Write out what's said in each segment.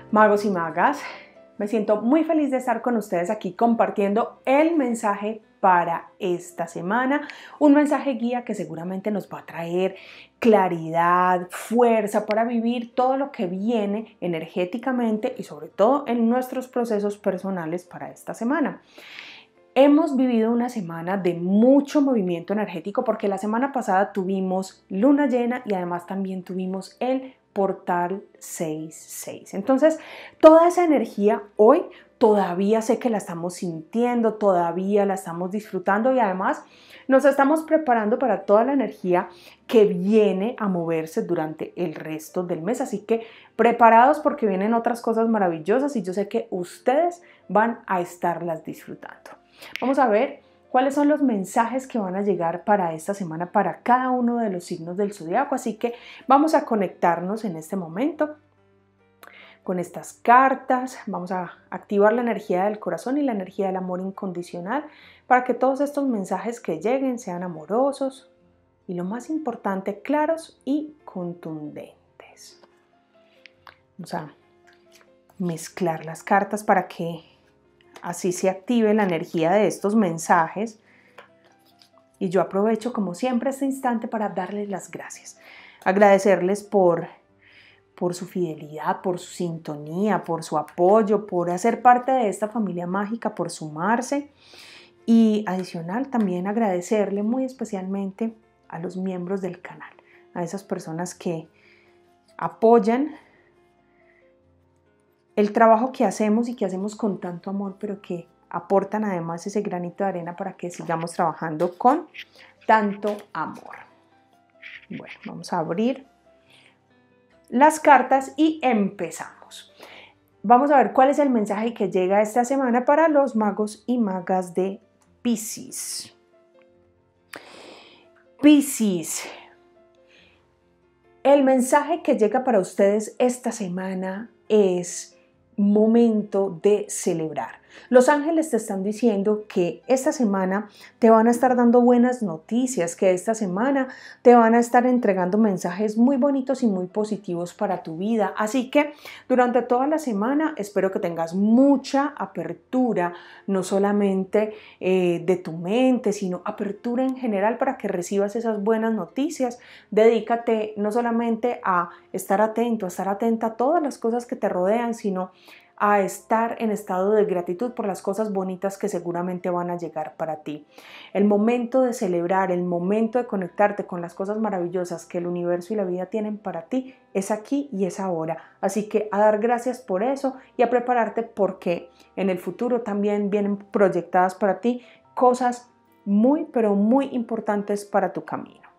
Magos y magas, me siento muy feliz de estar con ustedes aquí compartiendo el mensaje para esta semana, un mensaje guía que seguramente nos va a traer claridad, fuerza para vivir todo lo que viene energéticamente y sobre todo en nuestros procesos personales para esta semana. Hemos vivido una semana de mucho movimiento energético porque la semana pasada tuvimos luna llena y además también tuvimos el portal 6-6. Entonces, toda esa energía hoy todavía sé que la estamos sintiendo, todavía la estamos disfrutando y además nos estamos preparando para toda la energía que viene a moverse durante el resto del mes. Así que preparados porque vienen otras cosas maravillosas y yo sé que ustedes van a estarlas disfrutando. Vamos a ver cuáles son los mensajes que van a llegar para esta semana para cada uno de los signos del zodiaco. Así que vamos a conectarnos en este momento con estas cartas. Vamos a activar la energía del corazón y la energía del amor incondicional para que todos estos mensajes que lleguen sean amorosos y, lo más importante, claros y contundentes. Vamos a mezclar las cartas para que así se active la energía de estos mensajes. Y yo aprovecho como siempre este instante para darles las gracias. Agradecerles por su fidelidad, por su sintonía, por su apoyo, por hacer parte de esta familia mágica, por sumarse. Y adicional también agradecerle muy especialmente a los miembros del canal, a esas personas que apoyan el trabajo que hacemos y que hacemos con tanto amor, pero que aportan además ese granito de arena para que sigamos trabajando con tanto amor. Bueno, vamos a abrir las cartas y empezamos. Vamos a ver cuál es el mensaje que llega esta semana para los magos y magas de Piscis. Piscis, el mensaje que llega para ustedes esta semana es momento de celebrar. Los ángeles te están diciendo que esta semana te van a estar dando buenas noticias, que esta semana te van a estar entregando mensajes muy bonitos y muy positivos para tu vida. Así que durante toda la semana espero que tengas mucha apertura, no solamente de tu mente, sino apertura en general para que recibas esas buenas noticias. Dedícate no solamente a estar atento, a estar atenta a todas las cosas que te rodean, sino a estar en estado de gratitud por las cosas bonitas que seguramente van a llegar para ti. El momento de celebrar, el momento de conectarte con las cosas maravillosas que el universo y la vida tienen para ti es aquí y es ahora. Así que a dar gracias por eso y a prepararte porque en el futuro también vienen proyectadas para ti cosas muy, pero muy importantes para tu camino.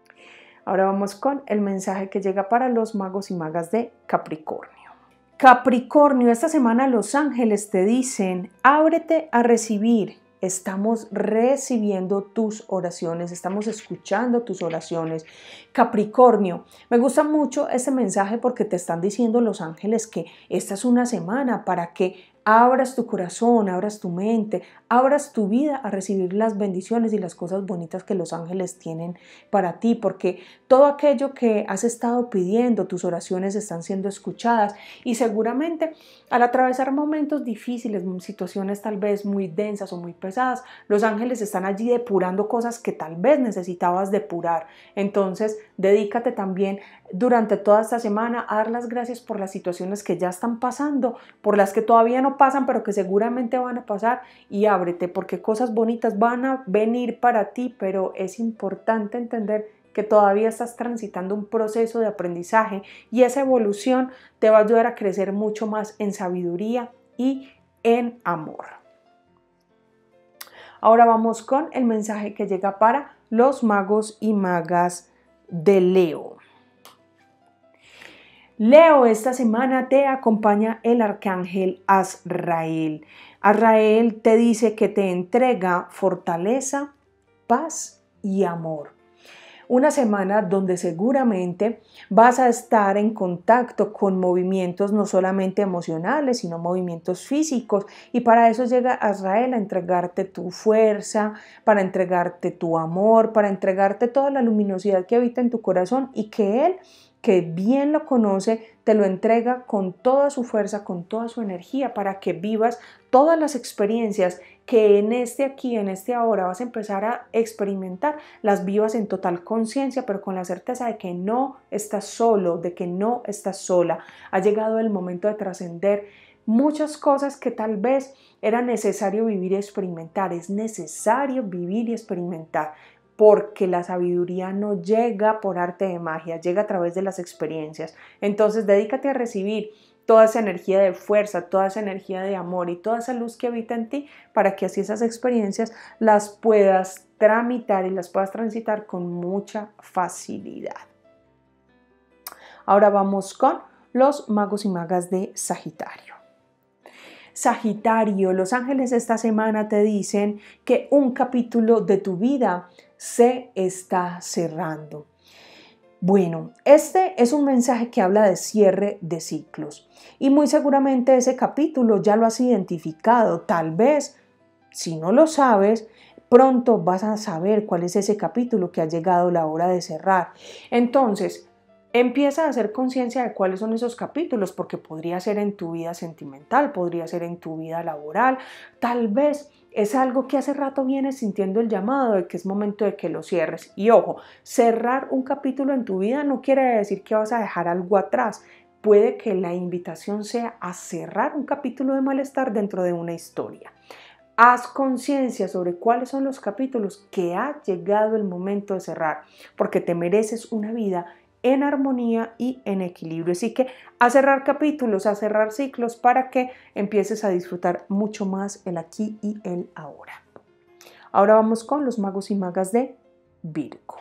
Ahora vamos con el mensaje que llega para los magos y magas de Capricornio. Capricornio, esta semana los ángeles te dicen, ábrete a recibir. Estamos recibiendo tus oraciones, estamos escuchando tus oraciones. Capricornio, me gusta mucho este mensaje porque te están diciendo los ángeles que esta es una semana para que abras tu corazón, abras tu mente, abras tu vida a recibir las bendiciones y las cosas bonitas que los ángeles tienen para ti, porque todo aquello que has estado pidiendo, tus oraciones están siendo escuchadas y seguramente al atravesar momentos difíciles, situaciones tal vez muy densas o muy pesadas, los ángeles están allí depurando cosas que tal vez necesitabas depurar. Entonces, dedícate también durante toda esta semana a dar las gracias por las situaciones que ya están pasando, por las que todavía no pasan, pero que seguramente van a pasar, y ábrete porque cosas bonitas van a venir para ti, pero es importante entender que todavía estás transitando un proceso de aprendizaje y esa evolución te va a ayudar a crecer mucho más en sabiduría y en amor. Ahora vamos con el mensaje que llega para los magos y magas de Leo. Leo, esta semana te acompaña el arcángel Azrael. Azrael te dice que te entrega fortaleza, paz y amor. Una semana donde seguramente vas a estar en contacto con movimientos no solamente emocionales, sino movimientos físicos. Y para eso llega Azrael a entregarte tu fuerza, para entregarte tu amor, para entregarte toda la luminosidad que habita en tu corazón y que él que bien lo conoce, te lo entrega con toda su fuerza, con toda su energía, para que vivas todas las experiencias que en este aquí, en este ahora vas a empezar a experimentar, las vivas en total conciencia, pero con la certeza de que no estás solo, de que no estás sola. Ha llegado el momento de trascender muchas cosas que tal vez era necesario vivir y experimentar. Es necesario vivir y experimentar, porque la sabiduría no llega por arte de magia, llega a través de las experiencias. Entonces, dedícate a recibir toda esa energía de fuerza, toda esa energía de amor y toda esa luz que habita en ti, para que así esas experiencias las puedas tramitar y las puedas transitar con mucha facilidad. Ahora vamos con los magos y magas de Sagitario. Sagitario, los ángeles esta semana te dicen que un capítulo de tu vida se está cerrando. Bueno, este es un mensaje que habla de cierre de ciclos y muy seguramente ese capítulo ya lo has identificado. Tal vez, si no lo sabes, pronto vas a saber cuál es ese capítulo que ha llegado la hora de cerrar. Entonces, empieza a hacer conciencia de cuáles son esos capítulos, porque podría ser en tu vida sentimental, podría ser en tu vida laboral, tal vez es algo que hace rato vienes sintiendo el llamado de que es momento de que lo cierres. Y ojo, cerrar un capítulo en tu vida no quiere decir que vas a dejar algo atrás. Puede que la invitación sea a cerrar un capítulo de malestar dentro de una historia. Haz conciencia sobre cuáles son los capítulos que ha llegado el momento de cerrar, porque te mereces una vida en armonía y en equilibrio. Así que a cerrar capítulos, a cerrar ciclos, para que empieces a disfrutar mucho más el aquí y el ahora. Ahora vamos con los magos y magas de Virgo.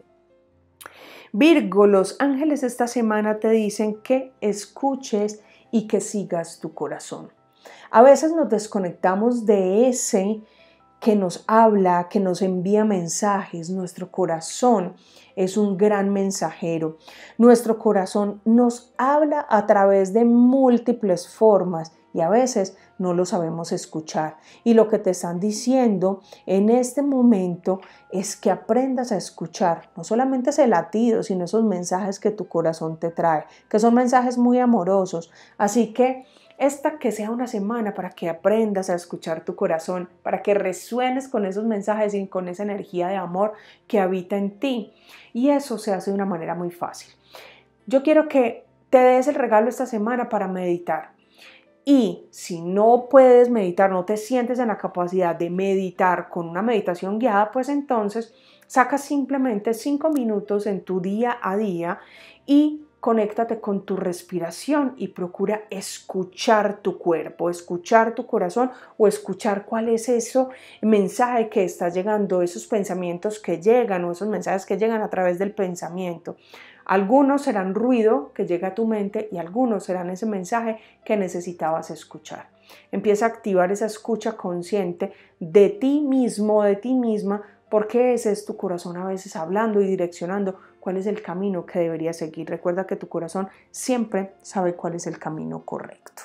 Virgo, los ángeles esta semana te dicen que escuches y que sigas tu corazón. A veces nos desconectamos de ese que nos habla, que nos envía mensajes. Nuestro corazón es un gran mensajero. Nuestro corazón nos habla a través de múltiples formas y a veces no lo sabemos escuchar. Y lo que te están diciendo en este momento es que aprendas a escuchar no solamente ese latido, sino esos mensajes que tu corazón te trae, que son mensajes muy amorosos. Así que esta que sea una semana para que aprendas a escuchar tu corazón, para que resuenes con esos mensajes y con esa energía de amor que habita en ti. Y eso se hace de una manera muy fácil. Yo quiero que te des el regalo esta semana para meditar. Y si no puedes meditar, no te sientes en la capacidad de meditar con una meditación guiada, pues entonces saca simplemente 5 minutos en tu día a día y conéctate con tu respiración y procura escuchar tu cuerpo, escuchar tu corazón o escuchar cuál es ese mensaje que está llegando, esos pensamientos que llegan o esos mensajes que llegan a través del pensamiento. Algunos serán ruido que llega a tu mente y algunos serán ese mensaje que necesitabas escuchar. Empieza a activar esa escucha consciente de ti mismo, de ti misma, porque ese es tu corazón a veces hablando y direccionando cuál es el camino que deberías seguir. Recuerda que tu corazón siempre sabe cuál es el camino correcto.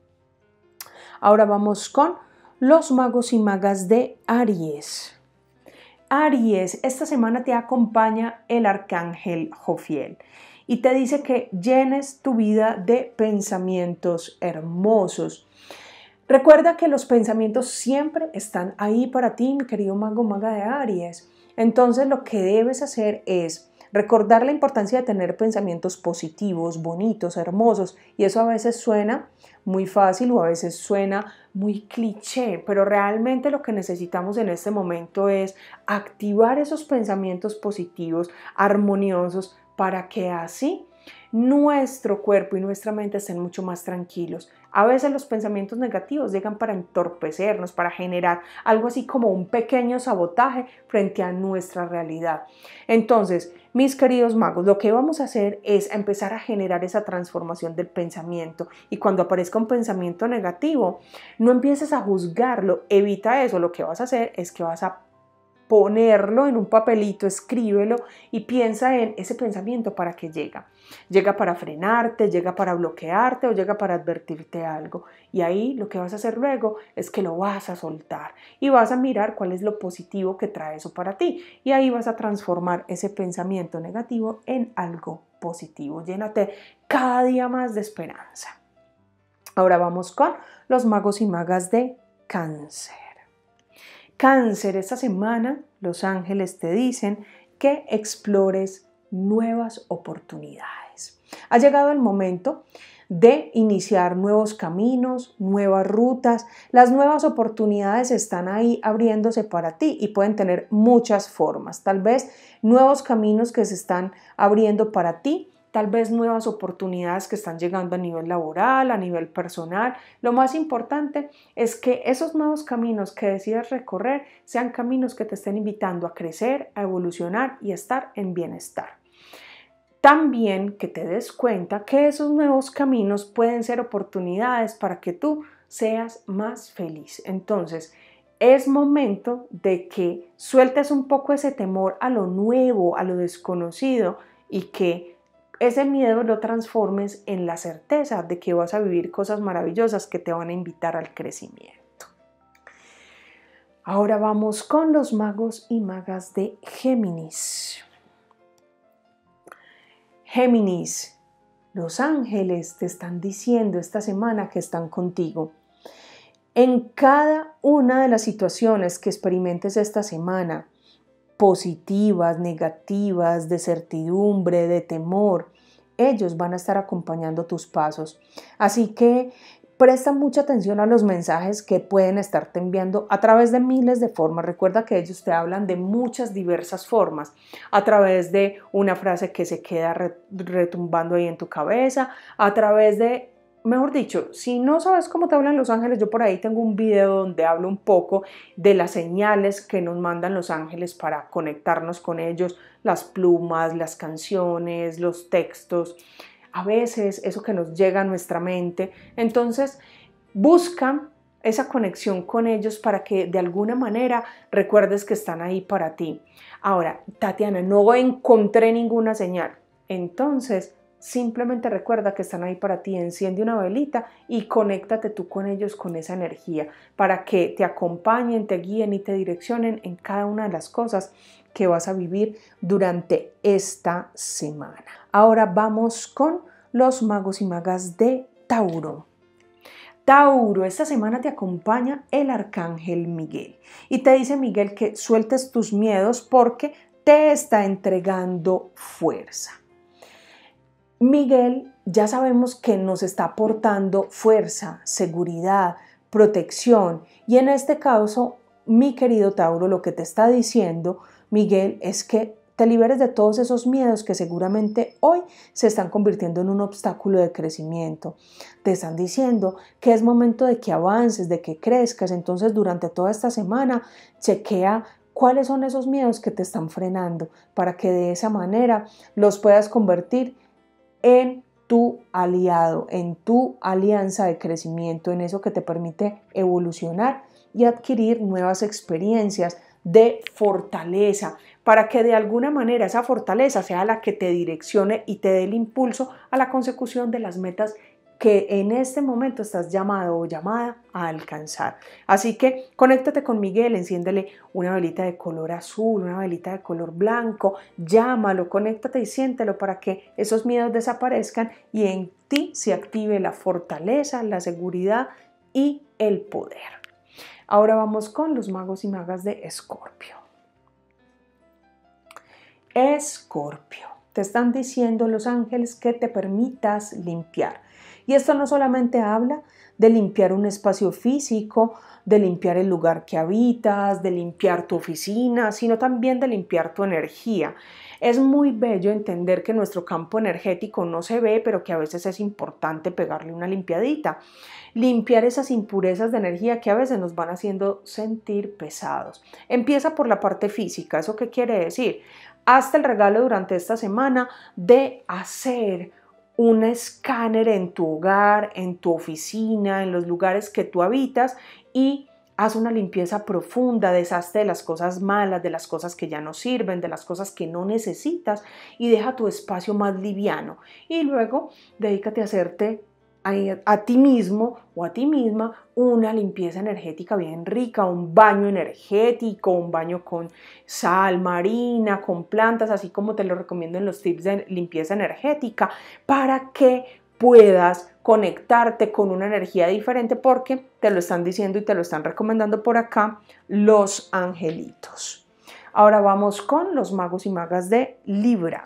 Ahora vamos con los magos y magas de Aries. Aries, esta semana te acompaña el arcángel Jofiel y te dice que llenes tu vida de pensamientos hermosos. Recuerda que los pensamientos siempre están ahí para ti, mi querido mago o maga de Aries. Entonces lo que debes hacer es recordar la importancia de tener pensamientos positivos, bonitos, hermosos, y eso a veces suena muy fácil o a veces suena muy cliché, pero realmente lo que necesitamos en este momento es activar esos pensamientos positivos, armoniosos, para que así nuestro cuerpo y nuestra mente estén mucho más tranquilos. A veces los pensamientos negativos llegan para entorpecernos, para generar algo así como un pequeño sabotaje frente a nuestra realidad. Entonces, mis queridos magos, lo que vamos a hacer es empezar a generar esa transformación del pensamiento, y cuando aparezca un pensamiento negativo, no empieces a juzgarlo, evita eso. Lo que vas a hacer es que vas a ponerlo en un papelito, escríbelo y piensa en ese pensamiento para qué llega. Llega para frenarte, llega para bloquearte o llega para advertirte algo. Y ahí lo que vas a hacer luego es que lo vas a soltar y vas a mirar cuál es lo positivo que trae eso para ti. Y ahí vas a transformar ese pensamiento negativo en algo positivo. Llénate cada día más de esperanza. Ahora vamos con los magos y magas de Cáncer. Cáncer, esta semana los ángeles te dicen que explores nuevas oportunidades. Ha llegado el momento de iniciar nuevos caminos, nuevas rutas. Las nuevas oportunidades están ahí abriéndose para ti y pueden tener muchas formas. Tal vez nuevos caminos que se están abriendo para ti, tal vez nuevas oportunidades que están llegando a nivel laboral, a nivel personal. Lo más importante es que esos nuevos caminos que decidas recorrer sean caminos que te estén invitando a crecer, a evolucionar y a estar en bienestar. También que te des cuenta que esos nuevos caminos pueden ser oportunidades para que tú seas más feliz. Entonces, es momento de que sueltes un poco ese temor a lo nuevo, a lo desconocido y que ese miedo lo transformes en la certeza de que vas a vivir cosas maravillosas que te van a invitar al crecimiento. Ahora vamos con los magos y magas de Géminis. Géminis, los ángeles te están diciendo esta semana que están contigo. En cada una de las situaciones que experimentes esta semana, positivas, negativas, de certidumbre, de temor, ellos van a estar acompañando tus pasos. Así que presta mucha atención a los mensajes que pueden estarte enviando a través de miles de formas. Recuerda que ellos te hablan de muchas diversas formas, a través de una frase que se queda retumbando ahí en tu cabeza, a través de, mejor dicho, si no sabes cómo te hablan los ángeles, yo por ahí tengo un video donde hablo un poco de las señales que nos mandan los ángeles para conectarnos con ellos, las plumas, las canciones, los textos, a veces eso que nos llega a nuestra mente. Entonces, busca esa conexión con ellos para que de alguna manera recuerdes que están ahí para ti. Ahora, Tatiana, no encontré ninguna señal. Entonces, simplemente recuerda que están ahí para ti, enciende una velita y conéctate tú con ellos con esa energía para que te acompañen, te guíen y te direccionen en cada una de las cosas que vas a vivir durante esta semana. Ahora vamos con los magos y magas de Tauro. Tauro, esta semana te acompaña el arcángel Miguel y te dice Miguel que sueltes tus miedos porque te está entregando fuerza. Miguel ya sabemos que nos está aportando fuerza, seguridad, protección y en este caso, mi querido Tauro, lo que te está diciendo Miguel es que te liberes de todos esos miedos que seguramente hoy se están convirtiendo en un obstáculo de crecimiento. Te están diciendo que es momento de que avances, de que crezcas. Entonces, durante toda esta semana, chequea cuáles son esos miedos que te están frenando para que de esa manera los puedas convertir en tu aliado, en tu alianza de crecimiento, en eso que te permite evolucionar y adquirir nuevas experiencias de fortaleza, para que de alguna manera esa fortaleza sea la que te direccione y te dé el impulso a la consecución de las metas que en este momento estás llamado o llamada a alcanzar. Así que conéctate con Miguel, enciéndele una velita de color azul, una velita de color blanco, llámalo, conéctate y siéntelo para que esos miedos desaparezcan y en ti se active la fortaleza, la seguridad y el poder. Ahora vamos con los magos y magas de Escorpio. Escorpio, te están diciendo los ángeles que te permitas limpiar. Y esto no solamente habla de limpiar un espacio físico, de limpiar el lugar que habitas, de limpiar tu oficina, sino también de limpiar tu energía. Es muy bello entender que nuestro campo energético no se ve, pero que a veces es importante pegarle una limpiadita. Limpiar esas impurezas de energía que a veces nos van haciendo sentir pesados. Empieza por la parte física. ¿Eso qué quiere decir? Hazte el regalo durante esta semana de hacer un escáner en tu hogar, en tu oficina, en los lugares que tú habitas y haz una limpieza profunda, deshazte de las cosas malas, de las cosas que ya no sirven, de las cosas que no necesitas y deja tu espacio más liviano. Y luego dedícate a hacerte a ti mismo o a ti misma una limpieza energética bien rica, un baño energético, un baño con sal marina, con plantas, así como te lo recomiendo en los tips de limpieza energética, para que puedas conectarte con una energía diferente, porque te lo están diciendo y te lo están recomendando por acá los angelitos. Ahora vamos con los magos y magas de Libra.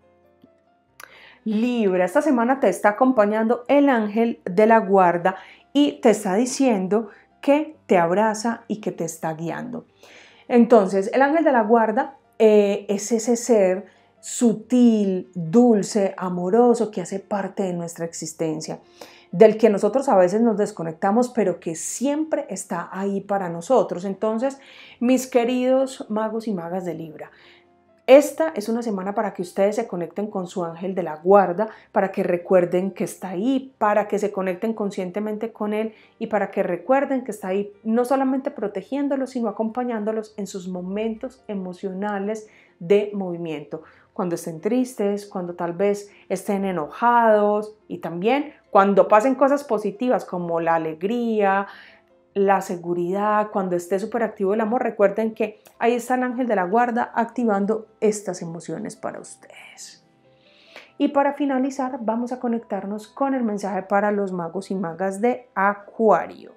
Libra, esta semana te está acompañando el ángel de la guarda y te está diciendo que te abraza y que te está guiando. Entonces, el ángel de la guarda es ese ser sutil, dulce, amoroso que hace parte de nuestra existencia, del que nosotros a veces nos desconectamos, pero que siempre está ahí para nosotros. Entonces, mis queridos magos y magas de Libra, esta es una semana para que ustedes se conecten con su ángel de la guarda, para que recuerden que está ahí, para que se conecten conscientemente con él y para que recuerden que está ahí no solamente protegiéndolos, sino acompañándolos en sus momentos emocionales de movimiento. Cuando estén tristes, cuando tal vez estén enojados y también cuando pasen cosas positivas como la alegría, la seguridad, cuando esté súper activo el amor, recuerden que ahí está el ángel de la guarda activando estas emociones para ustedes. Y para finalizar, vamos a conectarnos con el mensaje para los magos y magas de Acuario.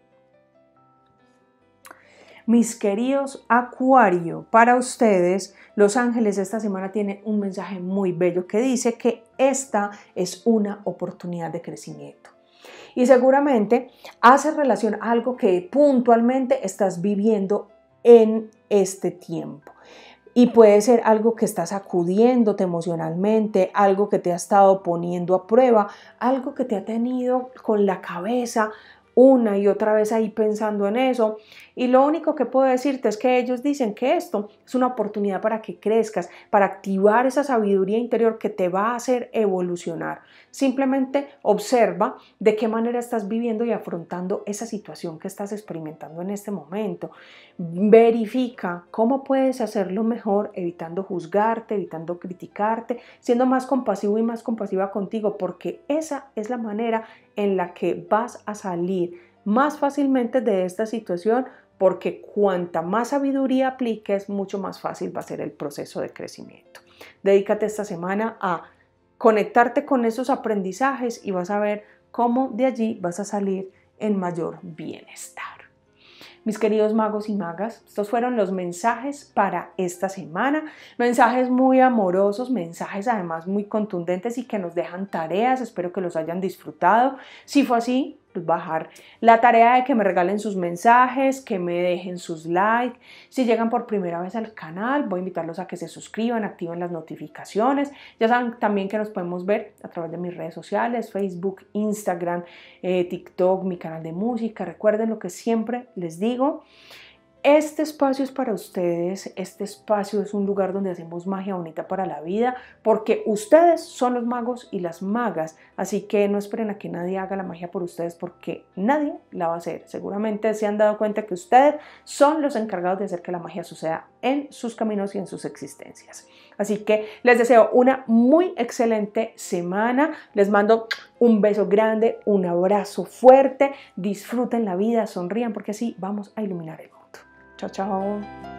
Mis queridos Acuario, para ustedes, los ángeles esta semana tienen un mensaje muy bello que dice que esta es una oportunidad de crecimiento. Y seguramente hace relación a algo que puntualmente estás viviendo en este tiempo. Y puede ser algo que está sacudiéndote emocionalmente, algo que te ha estado poniendo a prueba, algo que te ha tenido con la cabeza una y otra vez ahí pensando en eso. Y lo único que puedo decirte es que ellos dicen que esto es una oportunidad para que crezcas, para activar esa sabiduría interior que te va a hacer evolucionar. Simplemente observa de qué manera estás viviendo y afrontando esa situación que estás experimentando en este momento. Verifica cómo puedes hacerlo mejor, evitando juzgarte, evitando criticarte, siendo más compasivo y más compasiva contigo, porque esa es la manera en la que vas a salir más fácilmente de esta situación, porque cuanta más sabiduría apliques, mucho más fácil va a ser el proceso de crecimiento. Dedícate esta semana a conectarte con esos aprendizajes y vas a ver cómo de allí vas a salir en mayor bienestar. Mis queridos magos y magas, estos fueron los mensajes para esta semana, mensajes muy amorosos, mensajes además muy contundentes y que nos dejan tareas, espero que los hayan disfrutado. Si fue así, pues bajar la tarea de que me regalen sus mensajes, que me dejen sus likes. Si llegan por primera vez al canal, voy a invitarlos a que se suscriban, activen las notificaciones. Ya saben también que nos podemos ver a través de mis redes sociales, Facebook, Instagram, TikTok, mi canal de música. Recuerden lo que siempre les digo. Este espacio es para ustedes, este espacio es un lugar donde hacemos magia bonita para la vida, porque ustedes son los magos y las magas, así que no esperen a que nadie haga la magia por ustedes, porque nadie la va a hacer. Seguramente se han dado cuenta que ustedes son los encargados de hacer que la magia suceda en sus caminos y en sus existencias. Así que les deseo una muy excelente semana, les mando un beso grande, un abrazo fuerte, disfruten la vida, sonrían, porque así vamos a iluminar el mundo. Chao, chao.